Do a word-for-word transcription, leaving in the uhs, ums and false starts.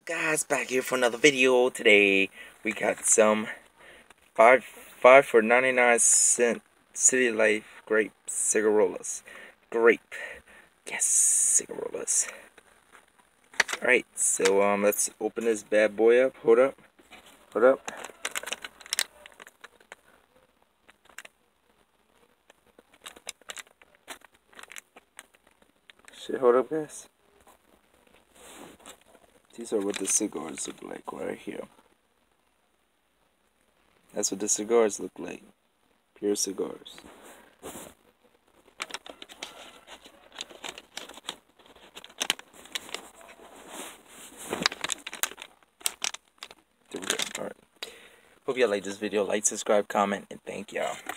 Guys, back here for another video. Today we got some five five for ninety-nine cent City Life grape cigarillas. Grape, yes, cigarillas. All right, so um, let's open this bad boy up. Hold up, hold up. Shit, hold up, guys. These are what the cigars look like right here. That's what the cigars look like. Pure cigars. There we go. Alright. Hope y'all like this video. Like, subscribe, comment, and thank y'all.